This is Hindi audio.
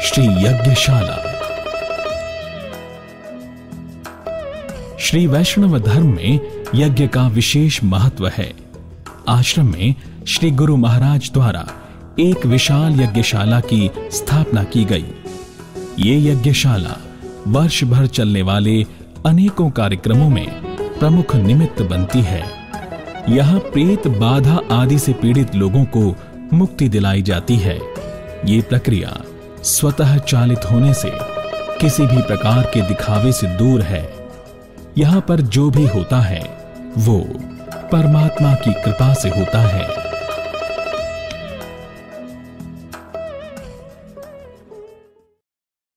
श्री यज्ञशाला। श्री वैष्णव धर्म में यज्ञ का विशेष महत्व है। आश्रम में श्री गुरु महाराज द्वारा एक विशाल यज्ञशाला की स्थापना की गई। ये यज्ञशाला वर्ष भर चलने वाले अनेकों कार्यक्रमों में प्रमुख निमित्त बनती है। यहाँ प्रेत बाधा आदि से पीड़ित लोगों को मुक्ति दिलाई जाती है। ये प्रक्रिया स्वतः चालित होने से किसी भी प्रकार के दिखावे से दूर है। यहाँ पर जो भी होता है वो परमात्मा की कृपा से होता है।